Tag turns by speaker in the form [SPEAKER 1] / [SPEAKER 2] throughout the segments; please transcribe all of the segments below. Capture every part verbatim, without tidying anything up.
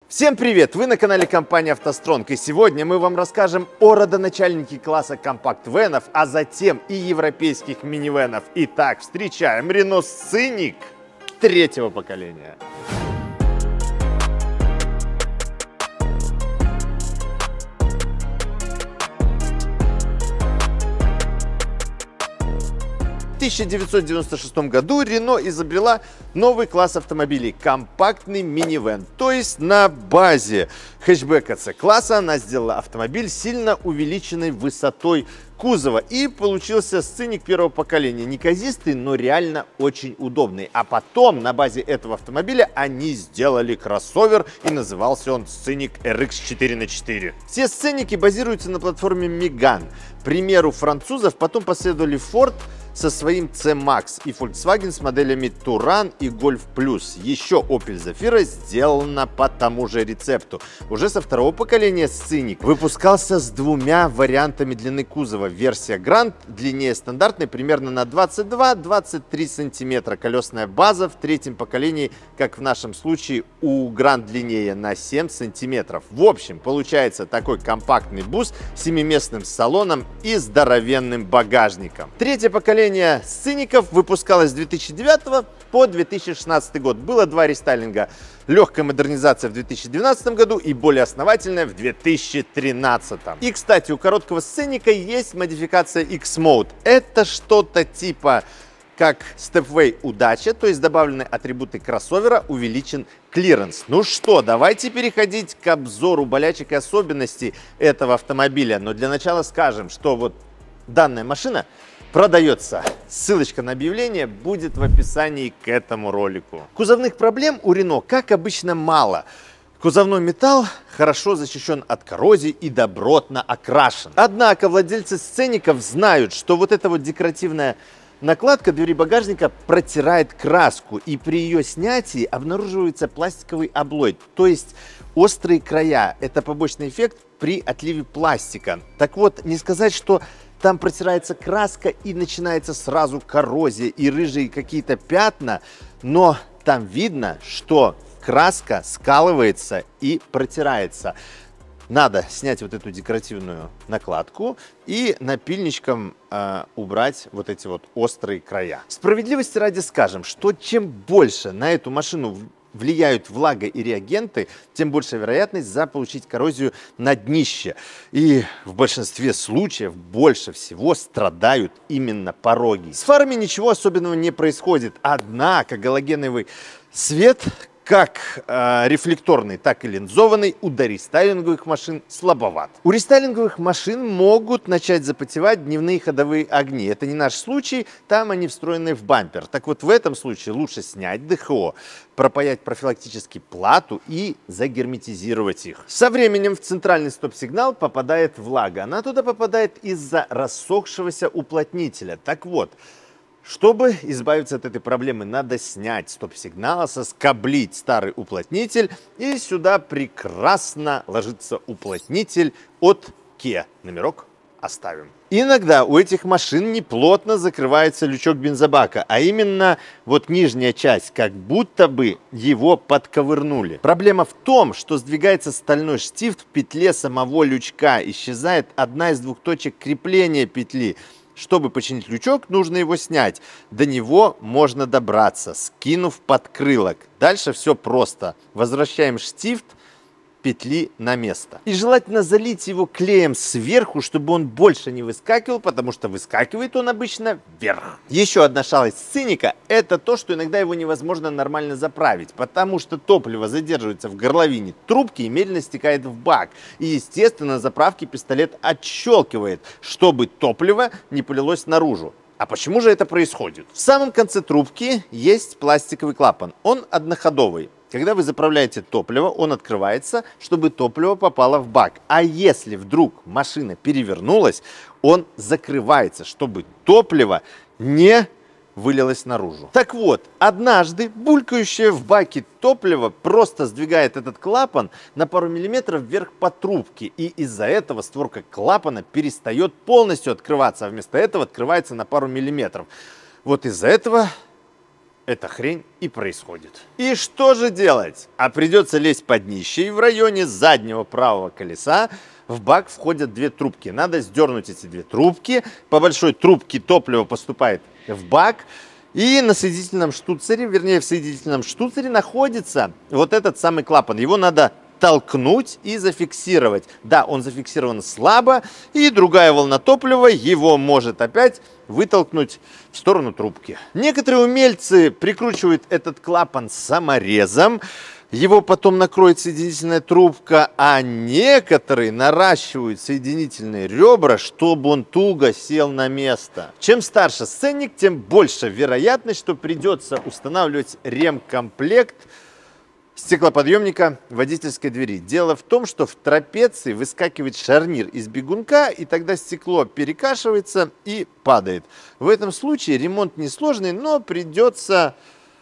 [SPEAKER 1] Всем привет! Вы на канале компании «АвтоСтронг», и сегодня мы вам расскажем о родоначальнике класса компакт-венов, а затем и европейских минивенов. Итак, встречаем Renault Scenic третьего поколения. В тысяча девятьсот девяносто шестом году Renault изобрела новый класс автомобилей – компактный минивэн. То есть на базе хэтчбека C-класса она сделала автомобиль сильно увеличенной высотой кузова. И получился Scenic первого поколения. Неказистый, но реально очень удобный. А потом на базе этого автомобиля они сделали кроссовер, и назывался он Scenic эр икс четыре на четыре. Все Scenic базируются на платформе Megane. К примеру французов потом последовали Ford со своим C-Max и Volkswagen с моделями Touran и Golf Plus. Еще Opel Zafira сделана по тому же рецепту. Уже со второго поколения Scenic выпускался с двумя вариантами длины кузова. Версия Grand длиннее стандартной примерно на двадцать два — двадцать три сантиметра. Колесная база в третьем поколении, как в нашем случае, у Grand длиннее на семь сантиметров. В общем, получается такой компактный бус с семиместным салоном и здоровенным багажником. Третье поколение Сцеников выпускалось с две тысячи девятого по две тысячи шестнадцатый год. Было два рестайлинга. Легкая модернизация в две тысячи двенадцатом году и более основательная в две тысячи тринадцатом. И, кстати, у короткого Сценика есть модификация X-Mode. Это что-то типа как Stepway Удача, то есть добавлены атрибуты кроссовера, увеличен клиренс. Ну что, давайте переходить к обзору болячек и особенностей этого автомобиля. Но для начала скажем, что вот данная машина продается. Ссылочка на объявление будет в описании к этому ролику. Кузовных проблем у Renault, как обычно, мало. Кузовной металл хорошо защищен от коррозии и добротно окрашен. Однако владельцы Сцеников знают, что вот эта вот декоративная накладка двери багажника протирает краску, и при ее снятии обнаруживается пластиковый облой, то есть острые края. Это побочный эффект при отливе пластика. Так вот, не сказать, что там протирается краска и начинается сразу коррозия и рыжие какие-то пятна, но там видно, что краска скалывается и протирается. Надо снять вот эту декоративную накладку и напильничком э, убрать вот эти вот острые края. Справедливости ради скажем, что чем больше на эту машину влияют влага и реагенты, тем больше вероятность заполучить коррозию на днище. И в большинстве случаев больше всего страдают именно пороги. С фарами ничего особенного не происходит, однако галогеновый свет, как э, рефлекторный, так и линзованный, у дорестайлинговых машин слабоват. У рестайлинговых машин могут начать запотевать дневные ходовые огни. Это не наш случай, там они встроены в бампер. Так вот, в этом случае лучше снять ДХО, пропаять профилактически плату и загерметизировать их. Со временем в центральный стоп-сигнал попадает влага. Она туда попадает из-за рассохшегося уплотнителя. Так вот, чтобы избавиться от этой проблемы, надо снять стоп-сигнал, соскоблить старый уплотнитель, и сюда прекрасно ложится уплотнитель от Kia. Номерок оставим. Иногда у этих машин неплотно закрывается лючок бензобака, а именно вот нижняя часть, как будто бы его подковырнули. Проблема в том, что сдвигается стальной штифт в петле самого лючка, исчезает одна из двух точек крепления петли. Чтобы починить лючок, нужно его снять. До него можно добраться, скинув подкрылок. Дальше все просто. Возвращаем штифт петли на место. И желательно залить его клеем сверху, чтобы он больше не выскакивал, потому что выскакивает он обычно вверх. Еще одна шалость Сценика – это то, что иногда его невозможно нормально заправить, потому что топливо задерживается в горловине трубки и медленно стекает в бак. И, естественно, на заправке пистолет отщелкивает, чтобы топливо не полилось наружу. А почему же это происходит? В самом конце трубки есть пластиковый клапан. Он одноходовый. Когда вы заправляете топливо, он открывается, чтобы топливо попало в бак. А если вдруг машина перевернулась, он закрывается, чтобы топливо не вылилось наружу. Так вот, однажды булькающее в баке топливо просто сдвигает этот клапан на пару миллиметров вверх по трубке. И из-за этого створка клапана перестает полностью открываться, а вместо этого открывается на пару миллиметров. Вот из-за этого эта хрень и происходит. И что же делать? А придется лезть под днище, и в районе заднего правого колеса в бак входят две трубки. Надо сдернуть эти две трубки. По большой трубке топливо поступает в бак. И на соединительном штуцере, вернее в соединительном штуцере находится вот этот самый клапан. Его надо толкнуть и зафиксировать. Да, он зафиксирован слабо, и другая волна топлива его может опять вытолкнуть в сторону трубки. Некоторые умельцы прикручивают этот клапан саморезом, его потом накроет соединительная трубка, а некоторые наращивают соединительные ребра, чтобы он туго сел на место. Чем старше сценник, тем больше вероятность, что придется устанавливать ремкомплект стеклоподъемника водительской двери. Дело в том, что в трапеции выскакивает шарнир из бегунка, и тогда стекло перекашивается и падает. В этом случае ремонт несложный, но придется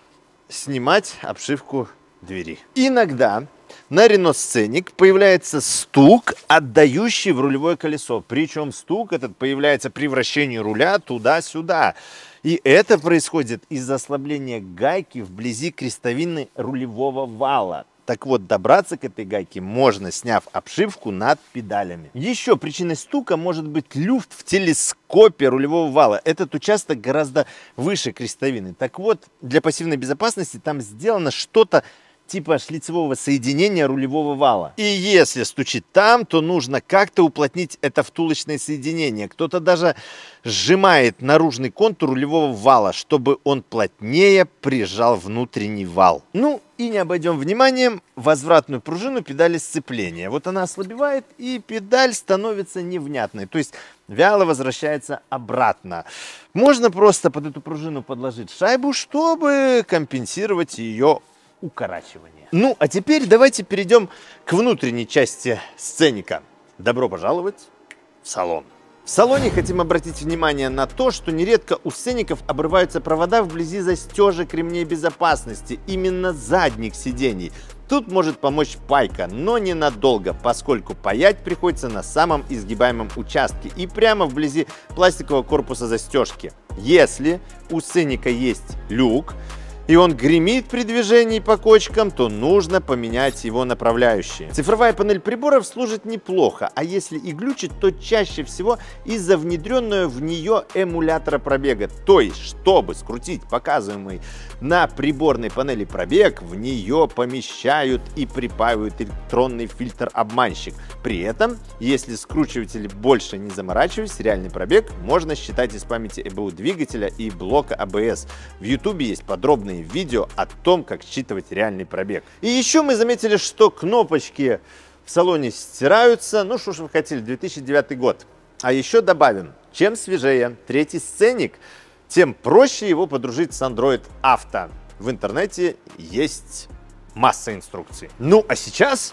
[SPEAKER 1] снимать обшивку двери. Иногда на Renault Scenic появляется стук, отдающий в рулевое колесо. Причем стук этот появляется при вращении руля туда-сюда. И это происходит из-за ослабления гайки вблизи крестовины рулевого вала. Так вот, добраться к этой гайке можно, сняв обшивку над педалями. Еще причиной стука может быть люфт в телескопе рулевого вала. Этот участок гораздо выше крестовины. Так вот, для пассивной безопасности там сделано что-то типа шлицевого соединения рулевого вала. И если стучит там, то нужно как-то уплотнить это втулочное соединение. Кто-то даже сжимает наружный контур рулевого вала, чтобы он плотнее прижал внутренний вал. Ну и не обойдем вниманием возвратную пружину педали сцепления. Вот она ослабевает, и педаль становится невнятной, то есть вяло возвращается обратно. Можно просто под эту пружину подложить шайбу, чтобы компенсировать ее укорачивание. Ну, а теперь давайте перейдем к внутренней части сценика. Добро пожаловать в салон. В салоне хотим обратить внимание на то, что нередко у сцеников обрываются провода вблизи застежек ремней безопасности, именно задних сидений. Тут может помочь пайка, но ненадолго, поскольку паять приходится на самом изгибаемом участке и прямо вблизи пластикового корпуса застежки. Если у сценика есть люк, и он гремит при движении по кочкам, то нужно поменять его направляющие. Цифровая панель приборов служит неплохо, а если и глючит, то чаще всего из-за внедренного в нее эмулятора пробега. То есть, чтобы скрутить показываемый на приборной панели пробег, в нее помещают и припаивают электронный фильтр-обманщик. При этом, если скручиватель больше не заморачиваясь, реальный пробег можно считать из памяти э бэ у двигателя и блока а бэ эс. В ютубе есть подробные видео о том, как считывать реальный пробег. И еще мы заметили, что кнопочки в салоне стираются. Ну что ж вы хотели, две тысячи девятый год. А еще добавим, чем свежее третий сценик, тем проще его подружить с Android Auto. В интернете есть масса инструкций. Ну а сейчас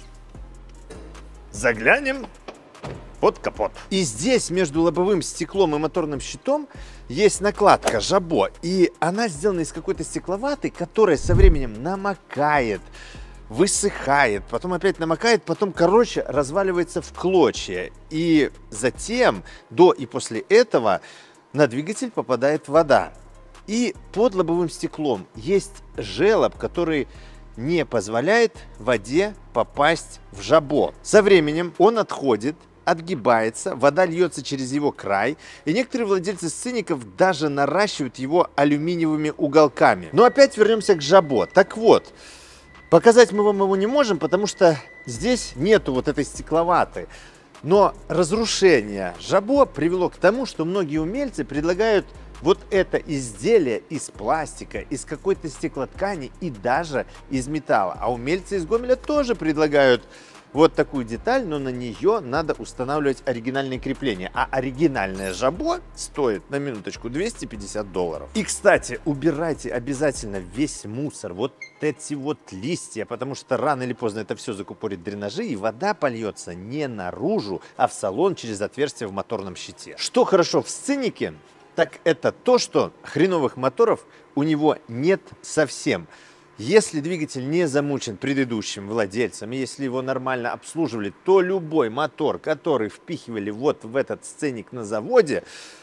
[SPEAKER 1] заглянем под капот. И здесь между лобовым стеклом и моторным щитом есть накладка жабо, и она сделана из какой-то стекловаты, которая со временем намокает, высыхает, потом опять намокает, потом, короче, разваливается в клочья. И затем, до и после этого, на двигатель попадает вода. И под лобовым стеклом есть желоб, который не позволяет воде попасть в жабо. Со временем он отходит, отгибается, вода льется через его край, и некоторые владельцы сцеников даже наращивают его алюминиевыми уголками. Но опять вернемся к жабо. Так вот, показать мы вам его не можем, потому что здесь нету вот этой стекловаты. Но разрушение жабо привело к тому, что многие умельцы предлагают вот это изделие из пластика, из какой-то стеклоткани и даже из металла. А умельцы из Гомеля тоже предлагают вот такую деталь, но на нее надо устанавливать оригинальные крепления. А оригинальное жабо стоит, на минуточку, двести пятьдесят долларов. И, кстати, убирайте обязательно весь мусор, вот эти вот листья, потому что рано или поздно это все закупорит дренажи, и вода польется не наружу, а в салон через отверстие в моторном щите. Что хорошо в сценике, так это то, что хреновых моторов у него нет совсем. Если двигатель не замучен предыдущим владельцем, и если его нормально обслуживали, то любой мотор, который впихивали вот в этот сценик на заводе,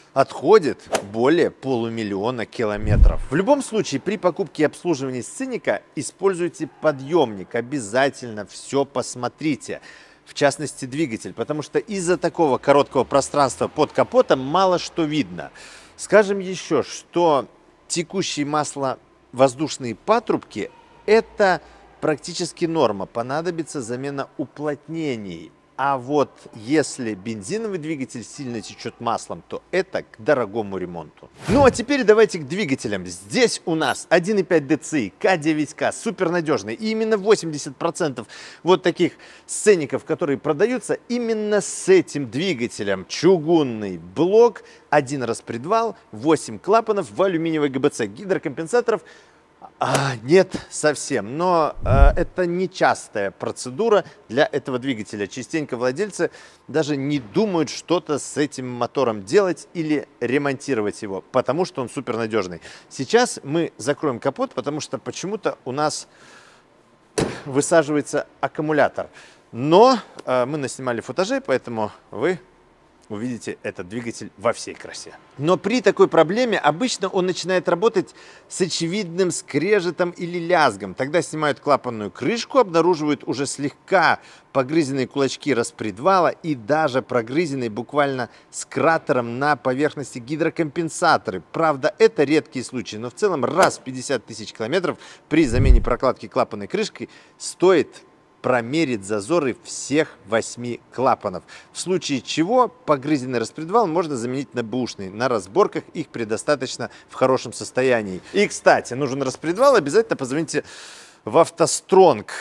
[SPEAKER 1] отходит более полумиллиона километров. В любом случае, при покупке и обслуживании сценика используйте подъемник. Обязательно все посмотрите. В частности, двигатель, потому что из-за такого короткого пространства под капотом мало что видно. Скажем еще, что текущие масло-воздушные патрубки – это практически норма. Понадобится замена уплотнений. А вот если бензиновый двигатель сильно течет маслом, то это к дорогому ремонту. Ну а теперь давайте к двигателям. Здесь у нас один и пять дэ цэ и, ка девять ка, супернадежный. И именно восемьдесят процентов вот таких сцеников, которые продаются, именно с этим двигателем. Чугунный блок, один распредвал, восемь клапанов в алюминиевой гэ бэ цэ. Гидрокомпенсаторов А, нет, совсем. Но э, это нечастая процедура для этого двигателя. Частенько владельцы даже не думают что-то с этим мотором делать или ремонтировать его, потому что он супернадежный. Сейчас мы закроем капот, потому что почему-то у нас высаживается аккумулятор. Но э, мы наснимали футажи, поэтому вы увидите этот двигатель во всей красе. Но при такой проблеме обычно он начинает работать с очевидным скрежетом или лязгом. Тогда снимают клапанную крышку, обнаруживают уже слегка погрызенные кулачки распредвала и даже прогрызенные буквально с кратером на поверхности гидрокомпенсаторы. Правда, это редкие случаи, но в целом раз в пятьдесят тысяч километров при замене прокладки клапанной крышкой стоит промерить зазоры всех восьми клапанов. В случае чего погрызенный распредвал можно заменить на бэушный. На разборках их предостаточно в хорошем состоянии. И, кстати, нужен распредвал, обязательно позвоните в автостронг.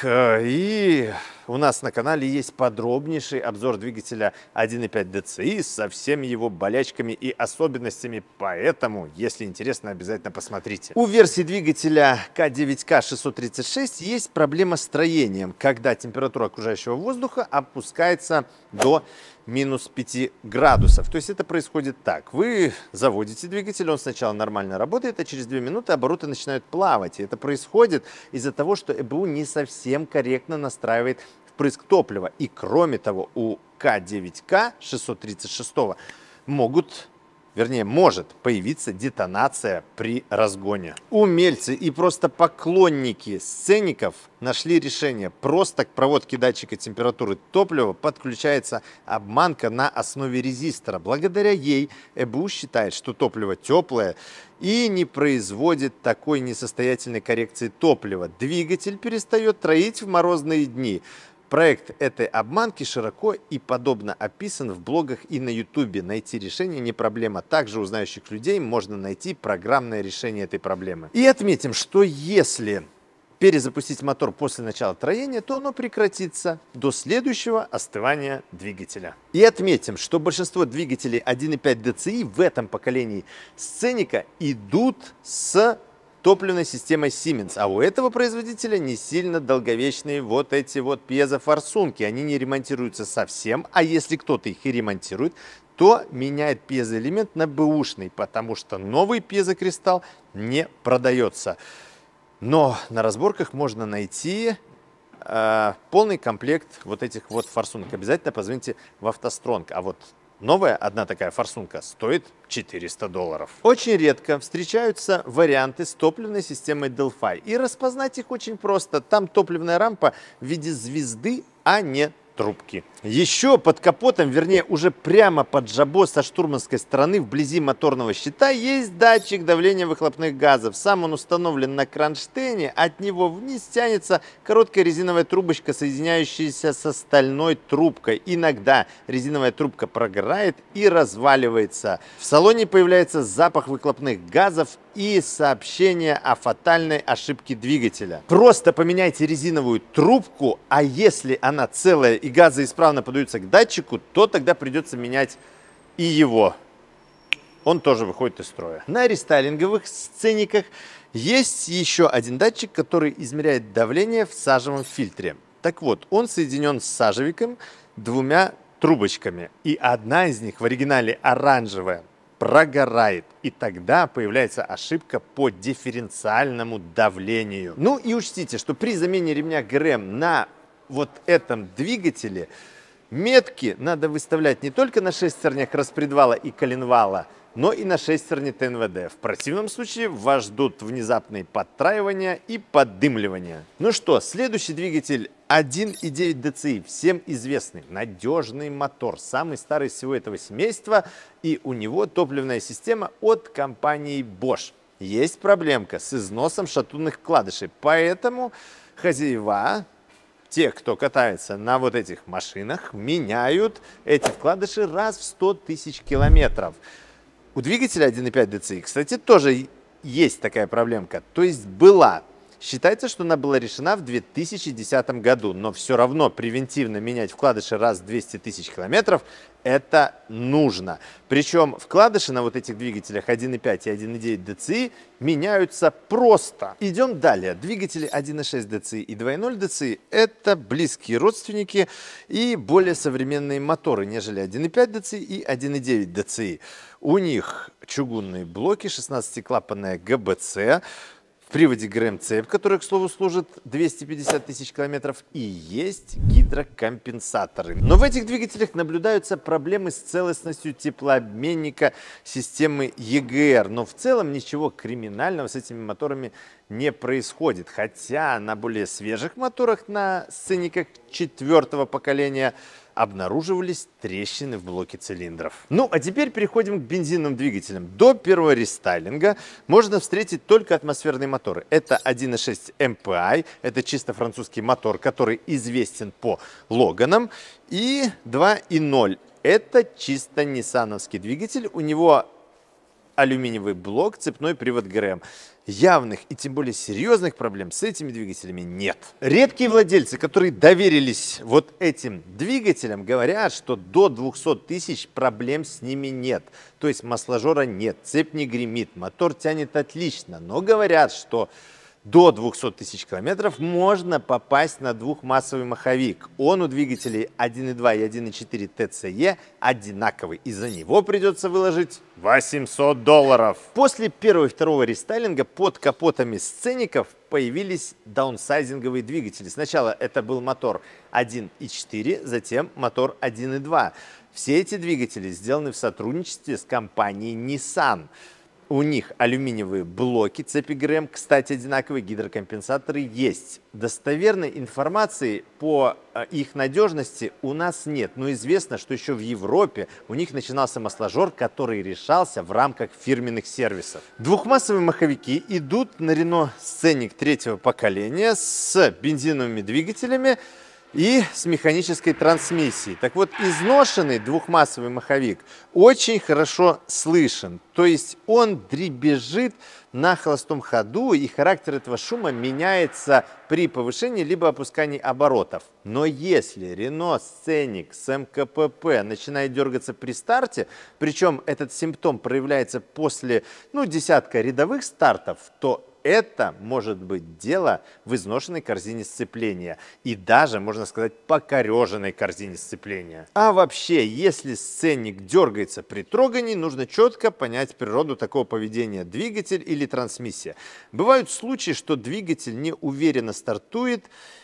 [SPEAKER 1] И у нас на канале есть подробнейший обзор двигателя один и пять дэ цэ и со всеми его болячками и особенностями. Поэтому, если интересно, обязательно посмотрите. У версии двигателя ка девять ка шестьсот тридцать шесть есть проблема с троением, когда температура окружающего воздуха опускается до минус пяти градусов. То есть это происходит так. Вы заводите двигатель, он сначала нормально работает, а через две минуты обороты начинают плавать. И это происходит из-за того, что э бэ у не совсем корректно настраивает впрыск топлива. И кроме того, у ка девять ка шестьсот тридцать шесть могут, вернее, может появиться детонация при разгоне. Умельцы и просто поклонники сцеников нашли решение. Просто к проводке датчика температуры топлива подключается обманка на основе резистора. Благодаря ей э бэ у считает, что топливо теплое и не производит такой несостоятельной коррекции топлива. Двигатель перестает троить в морозные дни. Проект этой обманки широко и подробно описан в блогах и на ютубе. Найти решение не проблема. Также у знающих людей можно найти программное решение этой проблемы. И отметим, что если перезапустить мотор после начала троения, то оно прекратится до следующего остывания двигателя. И отметим, что большинство двигателей один и пять дэ цэ и в этом поколении сценика идут с топливной системой Siemens, а у этого производителя не сильно долговечные вот эти вот пьезофорсунки. Они не ремонтируются совсем, а если кто-то их и ремонтирует, то меняет пьезоэлемент на бэушный, потому что новый пьезокристалл не продается. Но на разборках можно найти э, полный комплект вот этих вот форсунок. Обязательно позвоните в автостронг. А вот новая одна такая форсунка стоит четыреста долларов. Очень редко встречаются варианты с топливной системой Delphi. И распознать их очень просто. Там топливная рампа в виде звезды, а не трубки. Еще под капотом, вернее уже прямо под жабо со штурманской стороны вблизи моторного щита есть датчик давления выхлопных газов. Сам он установлен на кронштейне, от него вниз тянется короткая резиновая трубочка, соединяющаяся со стальной трубкой. Иногда резиновая трубка прогорает и разваливается. В салоне появляется запах выхлопных газов и сообщение о фатальной ошибке двигателя. Просто поменяйте резиновую трубку, а если она целая и газы исправно подаются к датчику, то тогда придется менять и его. Он тоже выходит из строя. На рестайлинговых сцениках есть еще один датчик, который измеряет давление в сажевом фильтре. Так вот, он соединен с сажевиком двумя трубочками, и одна из них в оригинале оранжевая прогорает, и тогда появляется ошибка по дифференциальному давлению. Ну и учтите, что при замене ремня гэ эр эм на вот этом двигателе метки надо выставлять не только на шестернях распредвала и коленвала, но и на шестерне тэ эн вэ дэ. В противном случае вас ждут внезапные подтраивания и поддымливания. Ну что, следующий двигатель один и девять дэ цэ и, всем известный, надежный мотор, самый старый из всего этого семейства, и у него топливная система от компании Bosch. Есть проблемка с износом шатунных вкладышей, поэтому хозяева, те, кто катается на вот этих машинах, меняют эти вкладыши раз в сто тысяч километров. У двигателя один и пять дэ цэ и, кстати, тоже есть такая проблемка, то есть была. Считается, что она была решена в две тысячи десятом году, но все равно превентивно менять вкладыши раз в двести тысяч километров это нужно. Причем вкладыши на вот этих двигателях один и пять и один и девять дэ цэ и меняются просто. Идем далее. Двигатели один и шесть дэ цэ и и два и ноль дэ цэ и это близкие родственники и более современные моторы, нежели один и пять дэ цэ и и один и девять дэ цэ и. У них чугунные блоки, шестнадцатиклапанная гэ бэ цэ, в приводе ГРМ-цепь, которая, к слову, служит двести пятьдесят тысяч километров, и есть гидрокомпенсаторы. Но в этих двигателях наблюдаются проблемы с целостностью теплообменника системы е гэ эр. Но в целом ничего криминального с этими моторами не происходит. Хотя на более свежих моторах, на сцениках четвертого поколения, обнаруживались трещины в блоке цилиндров. Ну, а теперь переходим к бензиновым двигателям. До первого рестайлинга можно встретить только атмосферные моторы. Это один и шесть эм пэ ай, это чисто французский мотор, который известен по Логанам, и два и ноль. Это чисто ниссановский двигатель, у него алюминиевый блок, цепной привод ГРМ. Явных и тем более серьезных проблем с этими двигателями нет. Редкие владельцы, которые доверились вот этим двигателям, говорят, что до двухсот тысяч проблем с ними нет. То есть масложора нет, цепь не гремит, мотор тянет отлично, но говорят, что до двухсот тысяч километров можно попасть на двухмассовый маховик. Он у двигателей один и два и один и четыре тэ цэ е одинаковый, и за него придется выложить восемьсот долларов. После первого и второго рестайлинга под капотами сцеников появились даунсайзинговые двигатели. Сначала это был мотор один и четыре, затем мотор один и два. Все эти двигатели сделаны в сотрудничестве с компанией Nissan. У них алюминиевые блоки, цепи ГРМ, кстати, одинаковые, гидрокомпенсаторы есть. Достоверной информации по их надежности у нас нет, но известно, что еще в Европе у них начинался масложор, который решался в рамках фирменных сервисов. Двухмассовые маховики идут на Renault Scenic третьего поколения с бензиновыми двигателями и с механической трансмиссией. Так вот, изношенный двухмассовый маховик очень хорошо слышен. То есть он дребезжит на холостом ходу, и характер этого шума меняется при повышении либо опускании оборотов. Но если Renault Scenic с эм ка пэ пэ начинает дергаться при старте, причем этот симптом проявляется после ну, десятка рядовых стартов, то это может быть дело в изношенной корзине сцепления и даже, можно сказать, покореженной корзине сцепления. А вообще, если сценик дергается при трогании, нужно четко понять природу такого поведения: двигатель или трансмиссия. Бывают случаи, что двигатель неуверенно стартует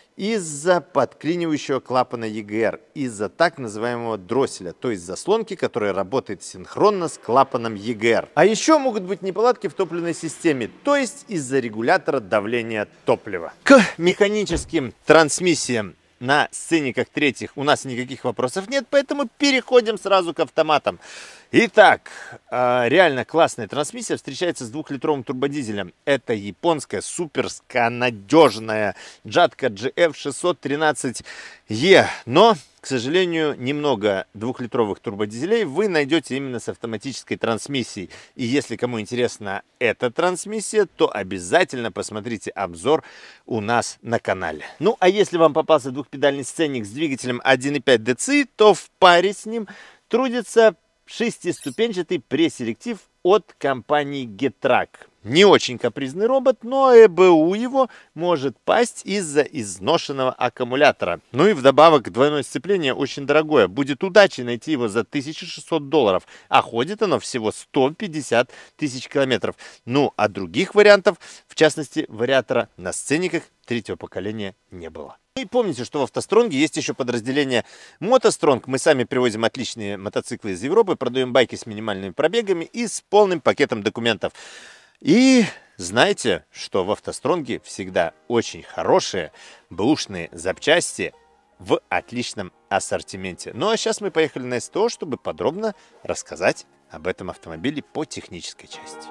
[SPEAKER 1] из-за подклинивающего клапана е гэ эр, из-за так называемого дросселя, то есть заслонки, которая работает синхронно с клапаном е гэ эр. А еще могут быть неполадки в топливной системе, то есть из-за регулятора давления топлива. К механическим трансмиссиям на сцениках третьих у нас никаких вопросов нет, поэтому переходим сразу к автоматам. Итак, реально классная трансмиссия встречается с двухлитровым турбодизелем. Это японская суперская надежная Jatco джи эф шестьсот тринадцать е. Но, к сожалению, немного двухлитровых турбодизелей вы найдете именно с автоматической трансмиссией. И если кому интересна эта трансмиссия, то обязательно посмотрите обзор у нас на канале. Ну, а если вам попался двухпедальный сценик с двигателем один и пять дэ цэ и, то в паре с ним трудится шестиступенчатый преселектив от компании Getrack. Не очень капризный робот, но э бэ у его может пасть из-за изношенного аккумулятора. Ну и вдобавок двойное сцепление очень дорогое. Будет удачей найти его за тысячу шестьсот долларов, а ходит оно всего сто пятьдесят тысяч километров. Ну а других вариантов, в частности вариатора на сцениках, третьего поколения не было. И помните, что в автостронге есть еще подразделение мотостронг. Мы сами привозим отличные мотоциклы из Европы, продаем байки с минимальными пробегами и с полным пакетом документов. И знайте, что в автостронге всегда очень хорошие бэушные запчасти в отличном ассортименте. Ну а сейчас мы поехали на СТО, чтобы подробно рассказать об этом автомобиле по технической части.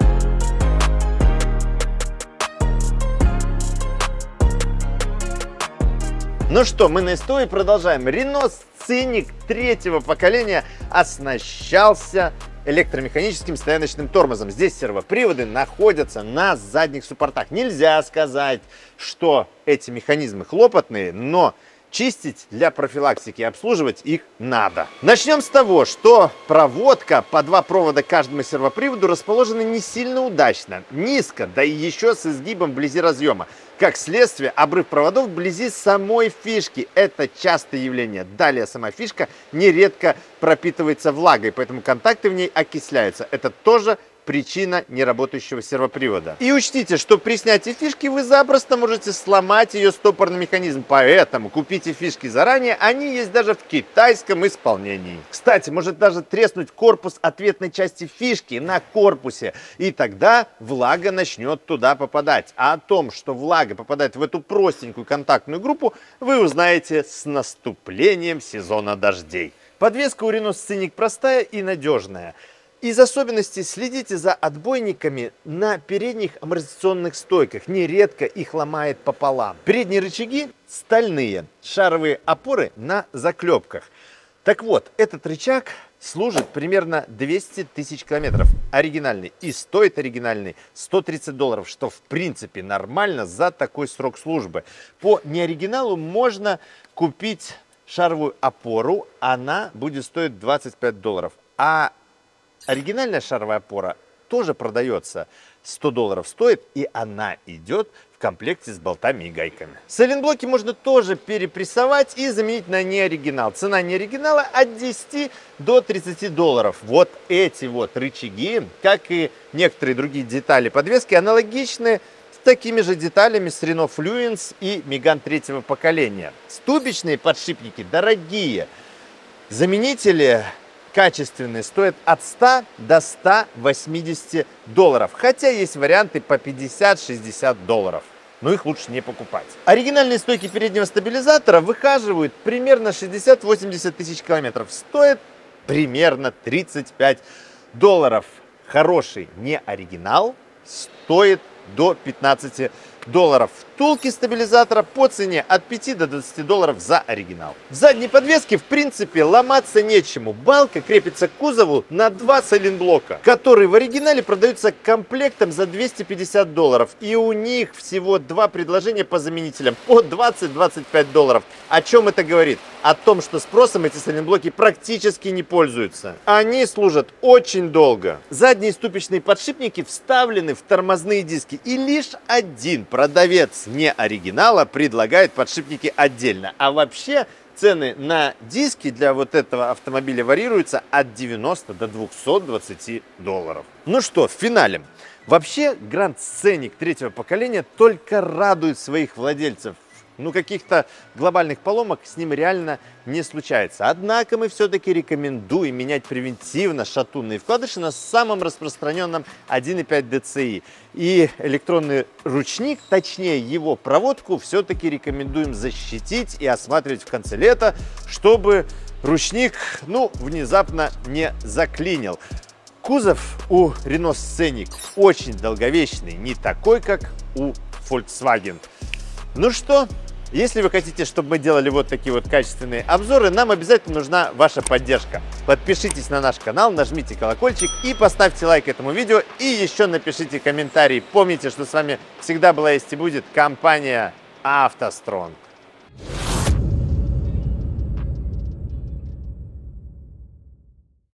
[SPEAKER 1] Ну что, мы на СТО и продолжаем. Renault Scenic третьего поколения оснащался электромеханическим стояночным тормозом. Здесь сервоприводы находятся на задних суппортах. Нельзя сказать, что эти механизмы хлопотные, но чистить для профилактики и обслуживать их надо. Начнем с того, что проводка по два провода каждому сервоприводу расположена не сильно удачно, низко, да и еще с изгибом вблизи разъема. Как следствие, обрыв проводов вблизи самой фишки. Это частое явление. Далее сама фишка нередко пропитывается влагой, поэтому контакты в ней окисляются. Это тоже причина неработающего сервопривода. И учтите, что при снятии фишки вы запросто можете сломать ее стопорный механизм. Поэтому купите фишки заранее, они есть даже в китайском исполнении. Кстати, может даже треснуть корпус ответной части фишки на корпусе. И тогда влага начнет туда попадать. А о том, что влага попадает в эту простенькую контактную группу, вы узнаете с наступлением сезона дождей. Подвеска у Renault Scenic простая и надежная. Из особенностей следите за отбойниками на передних амортизационных стойках. Нередко их ломает пополам. Передние рычаги стальные, шаровые опоры на заклепках. Так вот, этот рычаг служит примерно двести тысяч километров. Оригинальный. И стоит оригинальный сто тридцать долларов, что в принципе нормально за такой срок службы. По неоригиналу можно купить шаровую опору, она будет стоить двадцать пять долларов. А оригинальная шаровая опора тоже продается, сто долларов стоит, и она идет в комплекте с болтами и гайками. Сайлентблоки можно тоже перепрессовать и заменить на неоригинал. Цена неоригинала от десяти до тридцати долларов. Вот эти вот рычаги, как и некоторые другие детали подвески, аналогичны с такими же деталями с Renault Fluence и Megane третьего поколения. Ступичные подшипники дорогие. Заменители качественные стоят от ста до ста восьмидесяти долларов. Хотя есть варианты по пятьдесят-шестьдесят долларов. Но их лучше не покупать. Оригинальные стойки переднего стабилизатора выхаживают примерно шестьдесят-восемьдесят тысяч километров. Стоят примерно тридцать пять долларов. Хороший не оригинал стоит до пятнадцати долларов. Втулки стабилизатора по цене от пяти до двадцати долларов за оригинал. В задней подвеске в принципе ломаться нечему. Балка крепится к кузову на два сайлентблока, которые в оригинале продаются комплектом за двести пятьдесят долларов. И у них всего два предложения по заменителям по двадцать-двадцать пять долларов. О чем это говорит? О том, что спросом эти сайлентблоки практически не пользуются. Они служат очень долго. Задние ступичные подшипники вставлены в тормозные диски. И лишь один продавец не оригинала предлагает подшипники отдельно. А вообще цены на диски для вот этого автомобиля варьируются от девяноста до двухсот двадцати долларов. Ну что, в финале. Вообще Grand Scenic третьего поколения только радует своих владельцев. Ну, каких-то глобальных поломок с ним реально не случается. Однако мы все-таки рекомендуем менять превентивно шатунные вкладыши на самом распространенном один и пять дэ цэ и. И электронный ручник, точнее его проводку, все-таки рекомендуем защитить и осматривать в конце лета, чтобы ручник, ну, внезапно не заклинил. Кузов у Renault Scenic очень долговечный, не такой, как у Volkswagen. Ну что, если вы хотите, чтобы мы делали вот такие вот качественные обзоры, нам обязательно нужна ваша поддержка. Подпишитесь на наш канал, нажмите колокольчик и поставьте лайк этому видео. И еще напишите комментарий. Помните, что с вами всегда была, есть и будет компания автостронг.